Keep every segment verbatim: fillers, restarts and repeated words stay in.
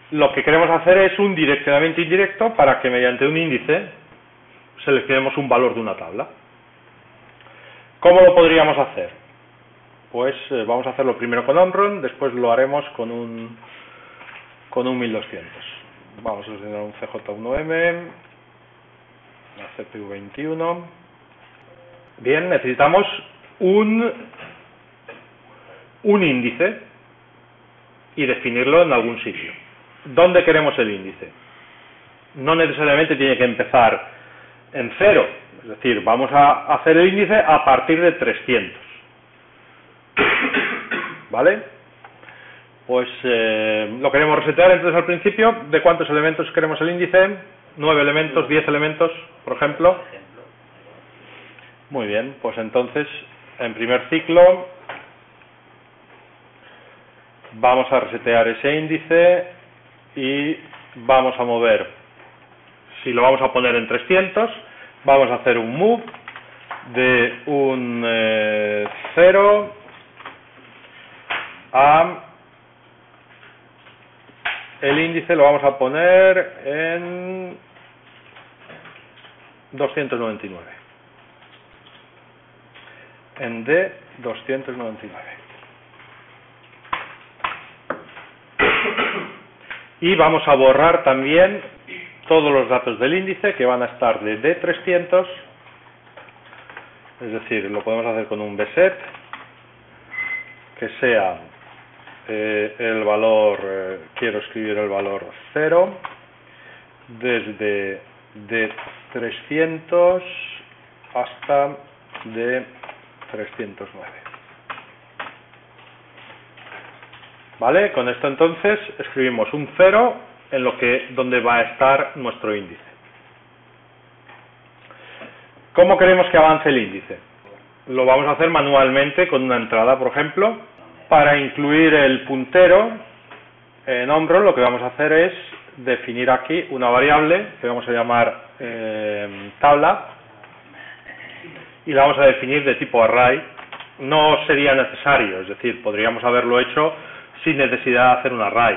lo que queremos hacer es un direccionamiento indirecto para que mediante un índice seleccionemos un valor de una tabla. ¿Cómo lo podríamos hacer? Pues eh, vamos a hacerlo primero con Omron, después lo haremos con un con un mil doscientos. Vamos a seleccionar un C J uno M, la C P U veintiuno. Bien, necesitamos un un índice y definirlo en algún sitio. ¿Dónde queremos el índice? No necesariamente tiene que empezar en cero, es decir, vamos a hacer el índice a partir de trescientos. ¿Vale? Pues eh, lo queremos resetear entonces al principio. ¿De cuántos elementos queremos el índice? ¿nueve elementos? ¿diez elementos, por ejemplo? Muy bien, pues entonces en primer ciclo vamos a resetear ese índice y vamos a mover, si lo vamos a poner en trescientos, vamos a hacer un move de un eh, cero a el índice lo vamos a poner en doscientos noventa y nueve, en D doscientos noventa y nueve. Y vamos a borrar también todos los datos del índice que van a estar de D trescientos, es decir, lo podemos hacer con un bset que sea eh, el valor, eh, quiero escribir el valor cero desde D trescientos hasta D trescientos nueve. ¿Vale? Con esto entonces escribimos un cero en lo que donde va a estar nuestro índice. ¿Cómo queremos que avance el índice? Lo vamos a hacer manualmente con una entrada, por ejemplo. Para incluir el puntero en Omron, lo que vamos a hacer es definir aquí una variable que vamos a llamar eh, tabla, y la vamos a definir de tipo array. No sería necesario, es decir, podríamos haberlo hecho sin necesidad de hacer un array.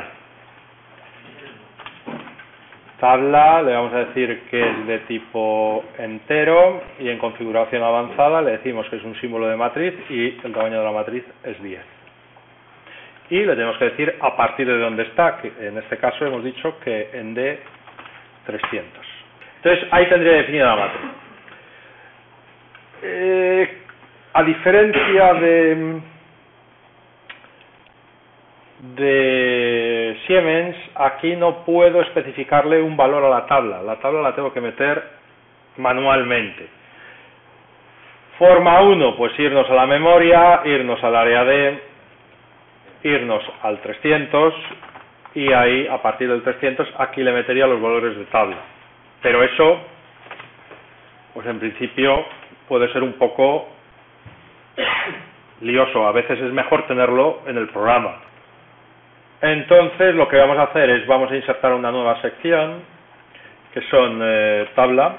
Tabla, le vamos a decir que es de tipo entero, y en configuración avanzada le decimos que es un símbolo de matriz y el tamaño de la matriz es diez. Y le tenemos que decir a partir de dónde está, que en este caso hemos dicho que en D trescientos. Entonces ahí tendría definida la matriz. Eh, a diferencia de de Siemens, aquí no puedo especificarle un valor a la tabla. La tabla la tengo que meter manualmente. Forma uno, pues irnos a la memoria, irnos al área D, irnos al trescientos, y ahí a partir del trescientos aquí le metería los valores de tabla. Pero eso, pues en principio puede ser un poco lioso. A veces es mejor tenerlo en el programa. Entonces lo que vamos a hacer es, vamos a insertar una nueva sección que son eh, tabla,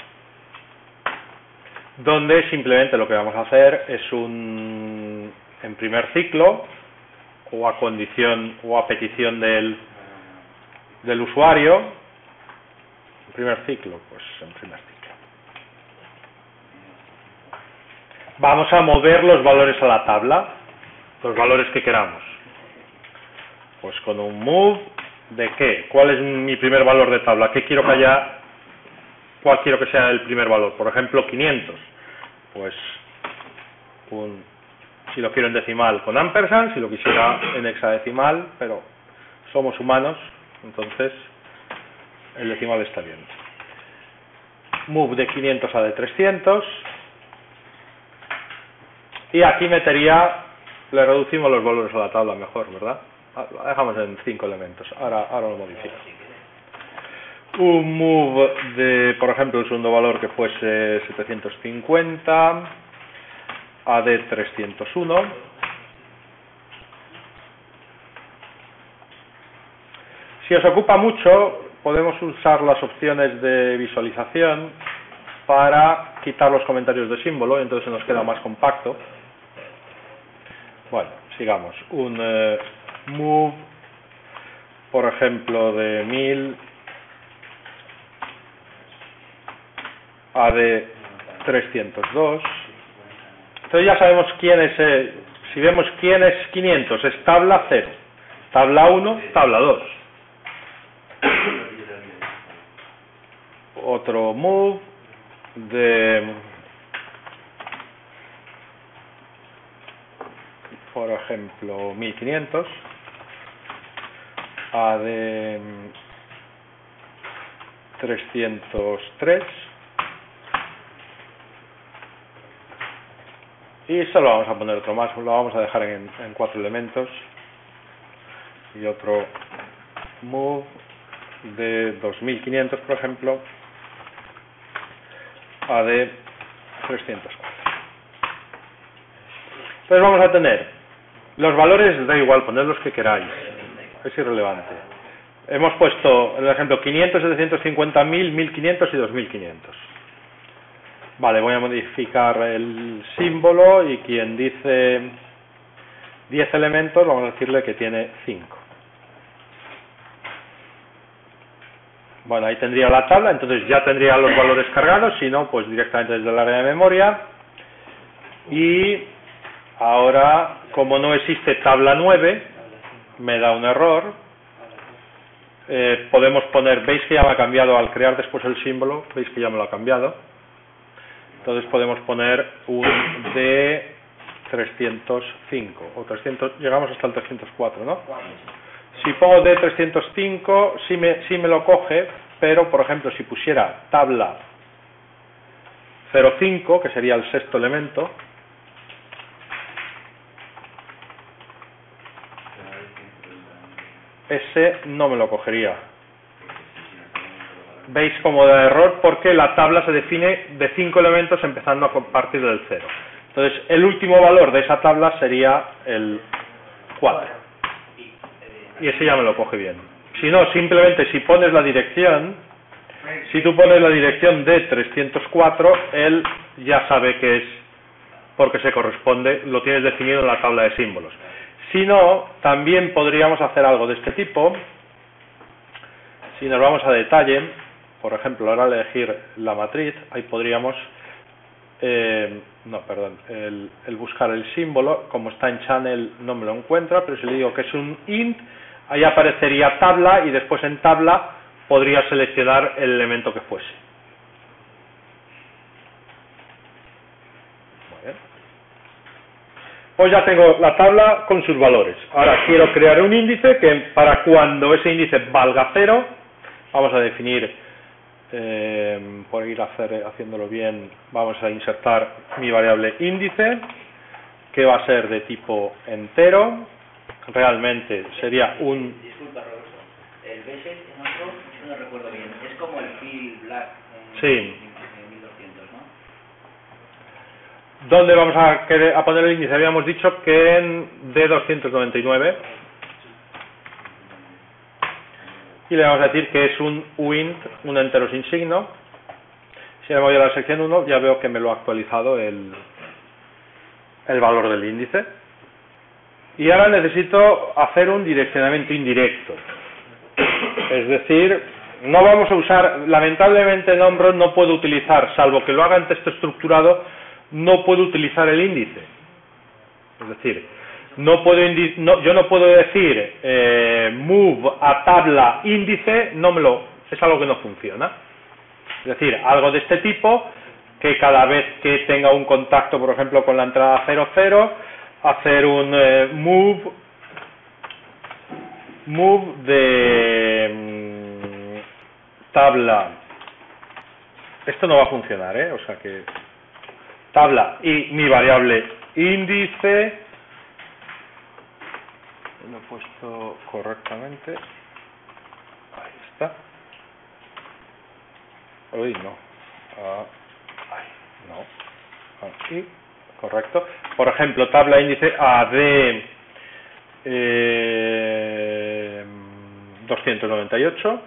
donde simplemente lo que vamos a hacer es un, en primer ciclo, o a condición o a petición del, del usuario, en primer ciclo, pues en primer ciclo, vamos a mover los valores a la tabla, los valores que queramos. Pues con un move, ¿de qué? ¿Cuál es mi primer valor de tabla? ¿Qué quiero que haya? ¿Cuál quiero que sea el primer valor? Por ejemplo, quinientos. Pues un, si lo quiero en decimal con ampersand, si lo quisiera en hexadecimal, pero somos humanos, entonces el decimal está bien. Move de quinientos a de trescientos. Y aquí metería, le reducimos los valores a la tabla mejor, ¿verdad? Lo dejamos en cinco elementos. Ahora, ahora lo modifico. Un move de, por ejemplo, el segundo valor que fuese setecientos cincuenta a D trescientos uno. Si os ocupa mucho, podemos usar las opciones de visualización para quitar los comentarios de símbolo, y entonces se nos queda más compacto. Bueno, sigamos. Un eh, move por ejemplo, de mil a de trescientos dos. Entonces ya sabemos quién es, eh, si vemos quién es quinientos, es tabla cero, tabla uno, tabla dos. Otro move de, por ejemplo, mil quinientos a de trescientos tres. Y solo vamos a poner otro más, lo vamos a dejar en, en cuatro elementos. Y otro move de dos mil quinientos, por ejemplo, a de trescientos cuatro. Entonces vamos a tener los valores, da igual, poned los que queráis, es irrelevante. Hemos puesto en el ejemplo quinientos, setecientos cincuenta, mil, mil quinientos y dos mil quinientos. Vale, voy a modificar el símbolo y quien dice diez elementos, vamos a decirle que tiene cinco. Bueno, ahí tendría la tabla, entonces ya tendría los valores cargados, si no, pues directamente desde el área de memoria. Y ahora, como no existe tabla nueve, me da un error. Eh, podemos poner, veis que ya me ha cambiado al crear después el símbolo, veis que ya me lo ha cambiado. Entonces podemos poner un D trescientos cinco o trescientos, llegamos hasta el trescientos cuatro, ¿no? Si pongo D trescientos cinco, sí me, sí me lo coge, pero por ejemplo si pusiera tabla cero cinco, que sería el sexto elemento, ese no me lo cogería. Veis como da error porque la tabla se define de cinco elementos empezando a partir del cero. Entonces el último valor de esa tabla sería el cuatro. Y ese ya me lo coge bien. Si no, simplemente si pones la dirección, si tú pones la dirección de trescientos cuatro, él ya sabe que es porque se corresponde, lo tienes definido en la tabla de símbolos. Si no, también podríamos hacer algo de este tipo. Si nos vamos a detalle, por ejemplo, ahora al elegir la matriz, ahí podríamos, eh, no, perdón, el, el buscar el símbolo, como está en channel no me lo encuentra, pero si le digo que es un int, ahí aparecería tabla y después en tabla podría seleccionar el elemento que fuese. Muy bien. Pues ya tengo la tabla con sus valores. Ahora quiero crear un índice que para cuando ese índice valga cero, vamos a definir, eh, por ir a hacer, haciéndolo bien, vamos a insertar mi variable índice, que va a ser de tipo entero. Realmente sería un... Disculpa, Roberto. El B S en otro, no recuerdo bien, es como el Phil Black en, sí. en mil doscientos, ¿no? ¿Dónde vamos a, querer, a poner el índice? Habíamos dicho que en D doscientos noventa y nueve. Y le vamos a decir que es un uint, un entero sin signo. Si me voy a la sección uno, ya veo que me lo ha actualizado el, el valor del índice. Y ahora necesito hacer un direccionamiento indirecto. Es decir, no vamos a usar, lamentablemente en Omron no puedo utilizar, salvo que lo haga en texto estructurado, no puedo utilizar el índice. Es decir, no puedo indi no, yo no puedo decir eh, move a tabla índice, no me lo, es algo que no funciona. Es decir, algo de este tipo, que cada vez que tenga un contacto, por ejemplo, con la entrada cero cero, hacer un eh, move move de mm, tabla. Esto no va a funcionar, ¿eh? O sea que tabla y mi variable índice, lo he puesto correctamente, ahí está. Uy, no, ah, ay, no, aquí, correcto. Por ejemplo, tabla índice a de eh, doscientos noventa y ocho.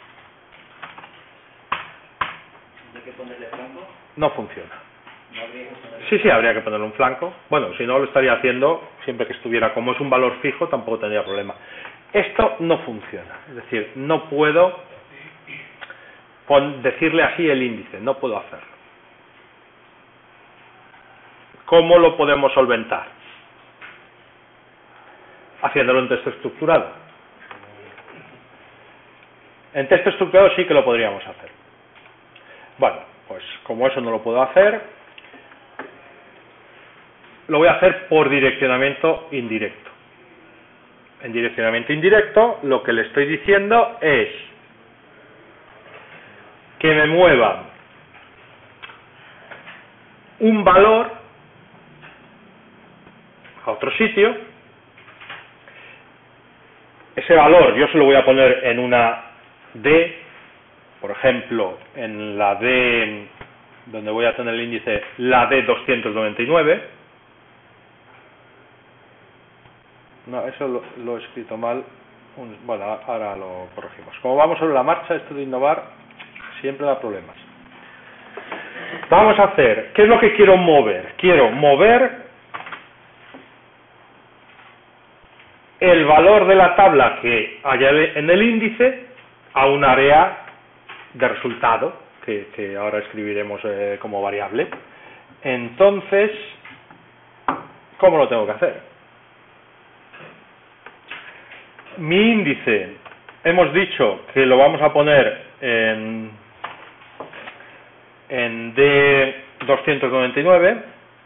¿Hay que ponerle flanco? No funciona. ¿No habría que ponerle? Sí, sí, habría que ponerle un flanco. Bueno, si no lo estaría haciendo siempre que estuviera. Como es un valor fijo, tampoco tendría problema. Esto no funciona, es decir, no puedo decirle así el índice, no puedo hacerlo. ¿Cómo lo podemos solventar? Haciéndolo en texto estructurado. En texto estructurado sí que lo podríamos hacer. Bueno, pues como eso no lo puedo hacer, lo voy a hacer por direccionamiento indirecto. En direccionamiento indirecto, lo que le estoy diciendo es que me mueva un valor a otro sitio. Ese valor yo se lo voy a poner en una D, por ejemplo, en la D, donde voy a tener el índice, la D doscientos noventa y nueve. No, eso lo, lo he escrito mal. Un, bueno, ahora lo corregimos. Como vamos sobre la marcha, esto de innovar siempre da problemas. Vamos a hacer, ¿qué es lo que quiero mover? Quiero mover el valor de la tabla que haya en el índice a un área de resultado, que, que ahora escribiremos eh, como variable. Entonces, ¿cómo lo tengo que hacer? Mi índice, hemos dicho que lo vamos a poner en, en D doscientos noventa y nueve,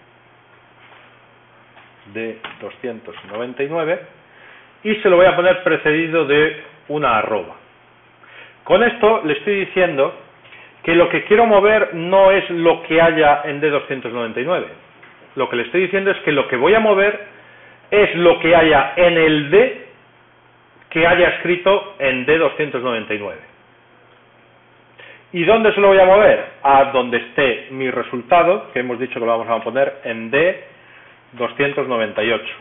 D doscientos noventa y nueve, y se lo voy a poner precedido de una arroba. Con esto le estoy diciendo que lo que quiero mover no es lo que haya en D doscientos noventa y nueve. Lo que le estoy diciendo es que lo que voy a mover es lo que haya en el D que haya escrito en D doscientos noventa y nueve. ¿Y dónde se lo voy a mover? A donde esté mi resultado, que hemos dicho que lo vamos a poner en D doscientos noventa y ocho.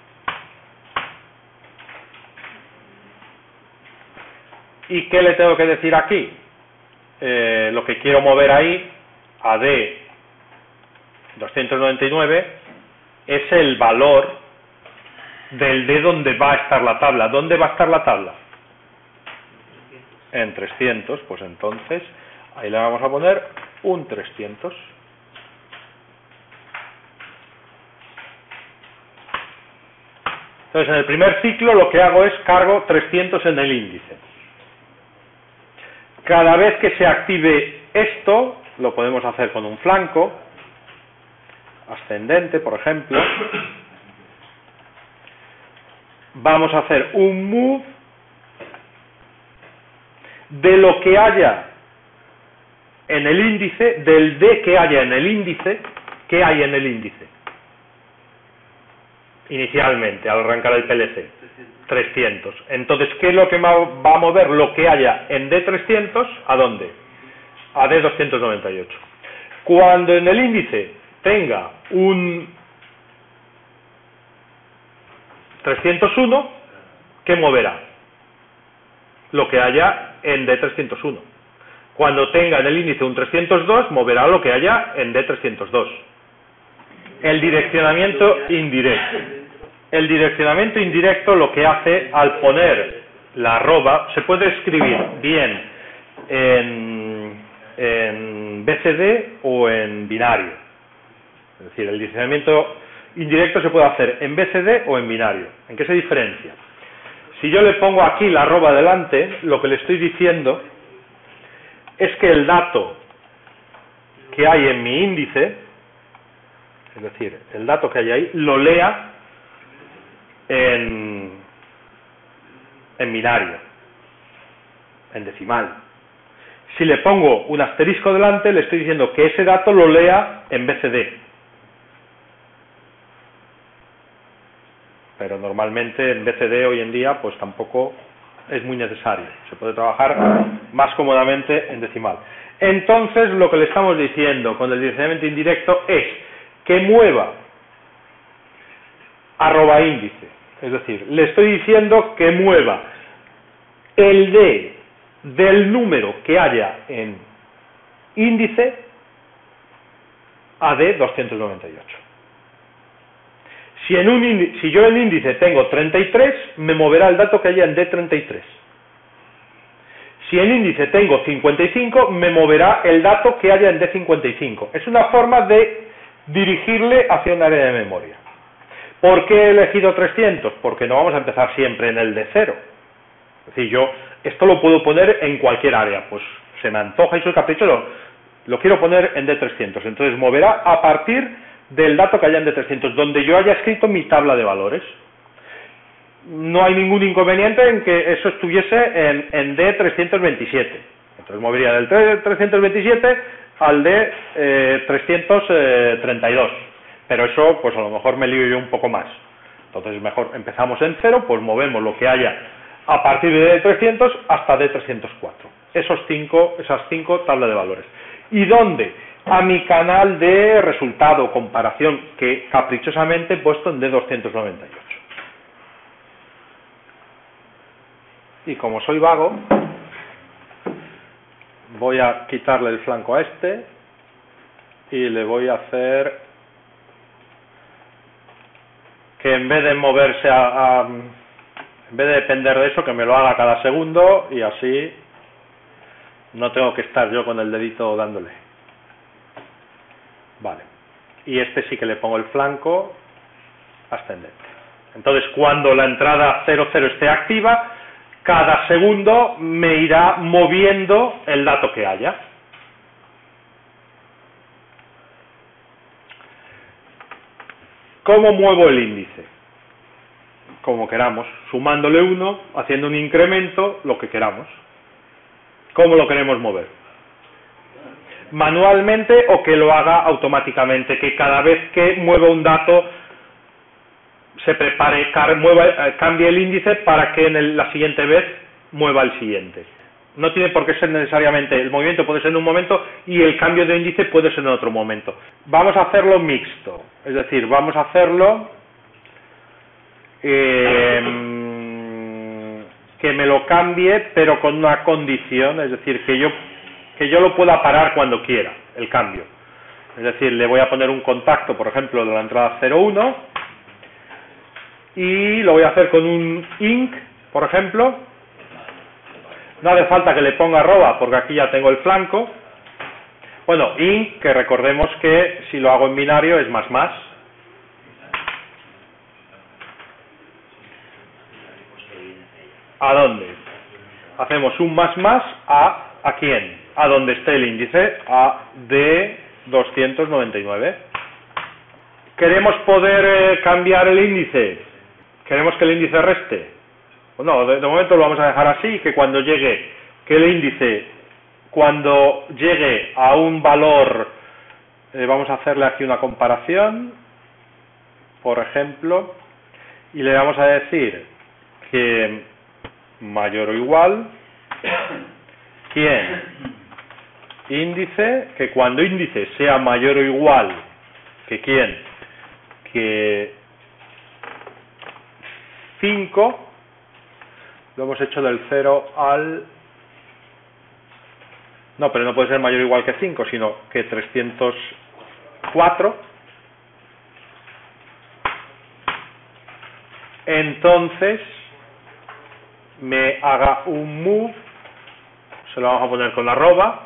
¿Y qué le tengo que decir aquí? Eh, lo que quiero mover ahí, a D doscientos noventa y nueve, es el valor del D donde va a estar la tabla. ¿Dónde va a estar la tabla? En trescientos, pues entonces ahí le vamos a poner un trescientos. Entonces en el primer ciclo lo que hago es cargo trescientos en el índice. Cada vez que se active esto, lo podemos hacer con un flanco ascendente, por ejemplo. Vamos a hacer un move de lo que haya en el índice, del D que haya en el índice, que hay en el índice inicialmente, al arrancar el P L C, trescientos. Entonces, ¿qué es lo que va a mover lo que haya en D trescientos? ¿A dónde? A D doscientos noventa y ocho. Cuando en el índice tenga un trescientos uno, ¿qué moverá? Lo que haya en D trescientos uno. Cuando tenga en el índice un trescientos dos, moverá lo que haya en D trescientos dos. El direccionamiento indirecto. El direccionamiento indirecto lo que hace al poner la arroba, se puede escribir bien en, en B C D o en binario. Es decir, el direccionamiento indirecto se puede hacer en B C D o en binario. ¿En qué se diferencia? Si yo le pongo aquí la arroba delante, lo que le estoy diciendo es que el dato que hay en mi índice, es decir, el dato que hay ahí, lo lea en, en binario, en decimal. Si le pongo un asterisco delante, le estoy diciendo que ese dato lo lea en B C D. Pero normalmente en B C D hoy en día pues tampoco es muy necesario. Se puede trabajar más cómodamente en decimal. Entonces lo que le estamos diciendo con el direccionamiento indirecto es que mueva arroba índice. Es decir, le estoy diciendo que mueva el D del número que haya en índice a D doscientos noventa y ocho. Si, en un índice, si yo en índice tengo treinta y tres, me moverá el dato que haya en D treinta y tres. Si en índice tengo cincuenta y cinco, me moverá el dato que haya en D cincuenta y cinco. Es una forma de dirigirle hacia un área de memoria. ¿Por qué he elegido trescientos? Porque no vamos a empezar siempre en el D cero. Es decir, yo esto lo puedo poner en cualquier área. Pues se me antoja y soy caprichoso, lo quiero poner en D trescientos. Entonces moverá a partir del dato que haya en D trescientos, donde yo haya escrito mi tabla de valores. No hay ningún inconveniente en que eso estuviese en, en D trescientos veintisiete. Entonces movería del trescientos veintisiete al D eh, trescientos treinta y dos. Pero eso, pues a lo mejor me lío yo un poco más. Entonces mejor empezamos en cero, pues movemos lo que haya a partir de D trescientos hasta D trescientos cuatro. Esos cinco, esas cinco tablas de valores. ¿Y dónde? A mi canal de resultado, comparación, que caprichosamente he puesto en D doscientos noventa y ocho. Y como soy vago, voy a quitarle el flanco a este y le voy a hacer que en vez de moverse a, a en vez de depender de eso, que me lo haga cada segundo y así no tengo que estar yo con el dedito dándole. Vale. Y este sí que le pongo el flanco ascendente. Entonces, cuando la entrada cero cero esté activa, cada segundo me irá moviendo el dato que haya. ¿Cómo muevo el índice? Como queramos, sumándole uno, haciendo un incremento, lo que queramos. ¿Cómo lo queremos mover? Manualmente o que lo haga automáticamente, que cada vez que mueva un dato se prepare, mueva, cambie el índice para que en el, la siguiente vez mueva el siguiente. No tiene por qué ser necesariamente, el movimiento puede ser en un momento y el cambio de índice puede ser en otro momento. Vamos a hacerlo mixto, es decir, vamos a hacerlo eh, que me lo cambie pero con una condición, es decir, que yo, que yo lo pueda parar cuando quiera, el cambio. Es decir, le voy a poner un contacto, por ejemplo, de la entrada cero uno y lo voy a hacer con un inc, por ejemplo. No hace falta que le ponga arroba porque aquí ya tengo el flanco. Bueno, inc, que recordemos que si lo hago en binario es más más. ¿A dónde? Hacemos un más más a ¿a quién? A donde esté el índice, a D doscientos noventa y nueve. ¿Queremos poder eh, cambiar el índice? ¿Queremos que el índice reste? No, de, de momento lo vamos a dejar así, que cuando llegue, que el índice, cuando llegue a un valor, eh, vamos a hacerle aquí una comparación, por ejemplo, y le vamos a decir que mayor o igual, ¿quién? Índice, que cuando índice sea mayor o igual, que ¿quién? Que cinco, lo hemos hecho del cero al... No, pero no puede ser mayor o igual que cinco, sino que trescientos cuatro. Entonces, me haga un move, se lo vamos a poner con arroba,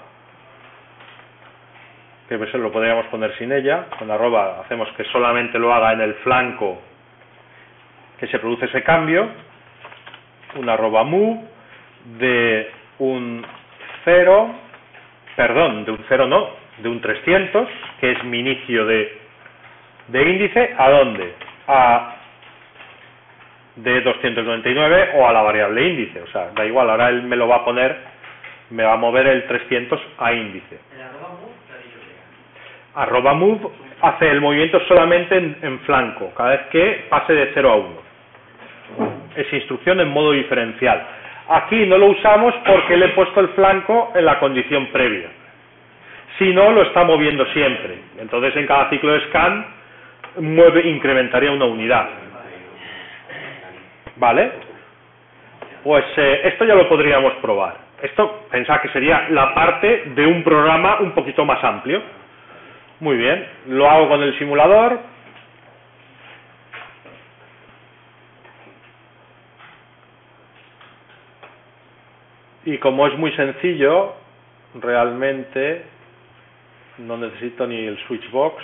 que pues lo podríamos poner sin ella, con arroba hacemos que solamente lo haga en el flanco que se produce ese cambio, un arroba move de un cero, perdón, de un cero no, de un trescientos, que es mi inicio de, de índice, ¿a dónde? A D doscientos noventa y nueve o a la variable índice, o sea, da igual, ahora él me lo va a poner, me va a mover el trescientos a índice. ¿El arroba move? Arroba move hace el movimiento solamente en, en flanco, cada vez que pase de cero a uno. Es instrucción en modo diferencial. Aquí no lo usamos porque le he puesto el flanco en la condición previa. Si no, lo está moviendo siempre. Entonces, en cada ciclo de scan, mueve, incrementaría una unidad. ¿Vale? Pues eh, esto ya lo podríamos probar. Esto, pensad que sería la parte de un programa un poquito más amplio. Muy bien, lo hago con el simulador. Y como es muy sencillo, realmente no necesito ni el switchbox.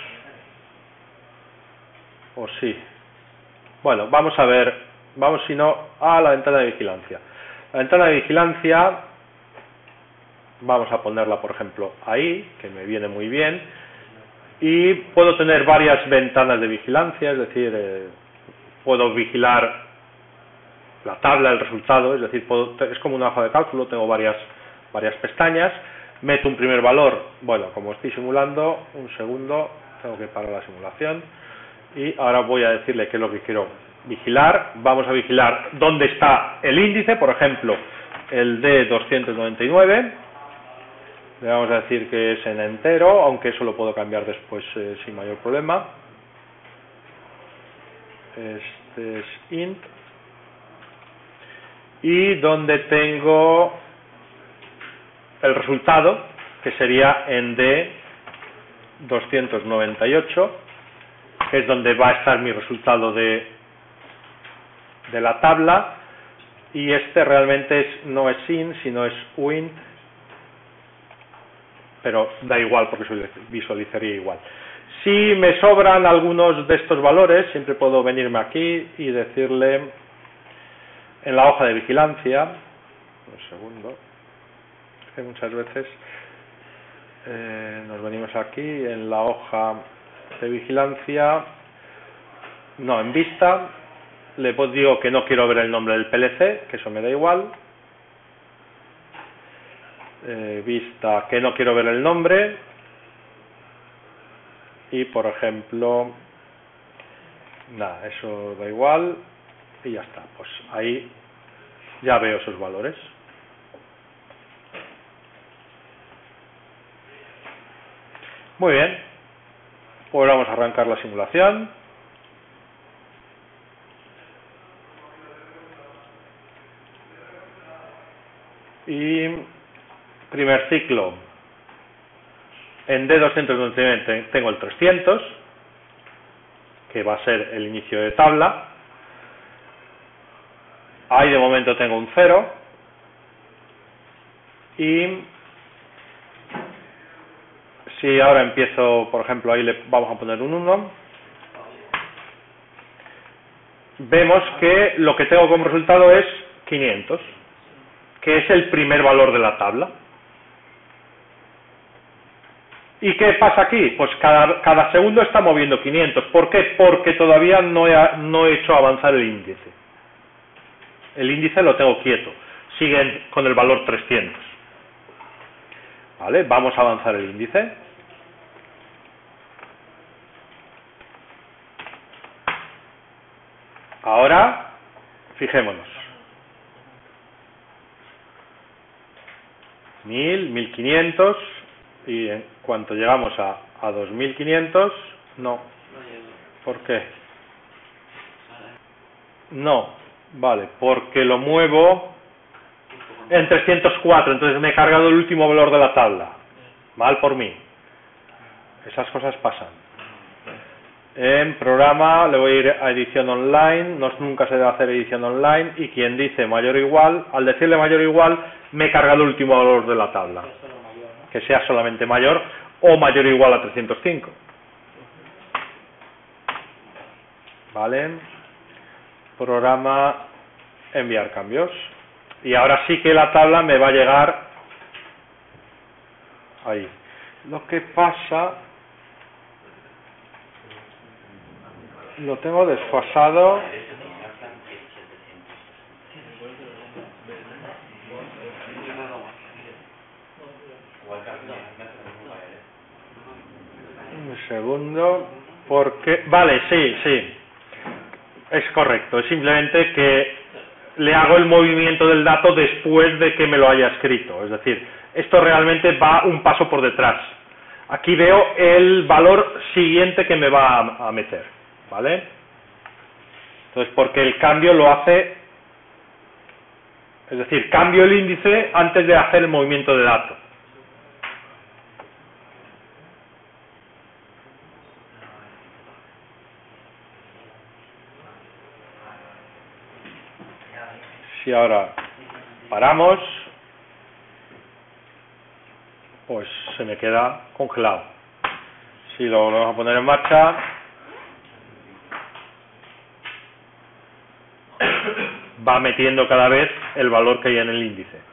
O sí. Bueno, vamos a ver, vamos si no a la ventana de vigilancia. La ventana de vigilancia, vamos a ponerla por ejemplo ahí, que me viene muy bien. Y puedo tener varias ventanas de vigilancia, es decir, eh, puedo vigilar la tabla, el resultado, es decir, puedo, es como una hoja de cálculo, tengo varias, varias pestañas, meto un primer valor, bueno, como estoy simulando, un segundo, tengo que parar la simulación, y ahora voy a decirle qué es lo que quiero vigilar. Vamos a vigilar dónde está el índice, por ejemplo, el de doscientos noventa y nueve, le vamos a decir que es en entero, aunque eso lo puedo cambiar después eh, sin mayor problema. Este es int. Y donde tengo el resultado, que sería en D doscientos noventa y ocho, que es donde va a estar mi resultado de, de la tabla, y este realmente es, no es int, sino es uint, pero da igual porque se visualizaría igual. Si me sobran algunos de estos valores, siempre puedo venirme aquí y decirle en la hoja de vigilancia, un segundo, es que muchas veces eh, nos venimos aquí en la hoja de vigilancia, no, en vista, le digo que no quiero ver el nombre del P L C, que eso me da igual, eh, vista, que no quiero ver el nombre, y por ejemplo, nada, eso da igual, y ya está, pues ahí ya veo esos valores. Muy bien, pues vamos a arrancar la simulación. Y primer ciclo, en D doscientos noventa y nueve tengo el trescientos, que va a ser el inicio de tabla. Ahí de momento tengo un cero. Y si ahora empiezo, por ejemplo, ahí le vamos a poner un uno, vemos que lo que tengo como resultado es quinientos, que es el primer valor de la tabla. ¿Y qué pasa aquí? Pues cada, cada segundo está moviendo quinientos. ¿Por qué? Porque todavía no he, no he hecho avanzar el índice. El índice lo tengo quieto. Sigue con el valor trescientos. ¿Vale? Vamos a avanzar el índice. Ahora, fijémonos. mil, mil quinientos, y en cuanto llegamos a, a dos mil quinientos, no. ¿Por qué? No, vale, porque lo muevo en trescientos cuatro, entonces me he cargado el último valor de la tabla. Mal por mí. Esas cosas pasan. En programa le voy a ir a edición online, no, nunca se debe hacer edición online, y quien dice mayor o igual, al decirle mayor o igual, me he cargado el último valor de la tabla. Que sea solamente mayor o mayor o igual a trescientos cinco. Vale. Programa, enviar cambios. Y ahora sí que la tabla me va a llegar ahí. Lo que pasa, lo tengo desfasado. Un segundo, porque vale, sí, sí, es correcto, es simplemente que le hago el movimiento del dato después de que me lo haya escrito, es decir, esto realmente va un paso por detrás. Aquí veo el valor siguiente que me va a, a meter, ¿vale? Entonces, porque el cambio lo hace, es decir, cambio el índice antes de hacer el movimiento de dato. Si ahora paramos, pues se me queda congelado. Si lo volvemos a poner en marcha, va metiendo cada vez el valor que hay en el índice.